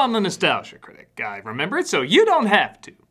I'm the nostalgia critic, I remember it, so you don't have to.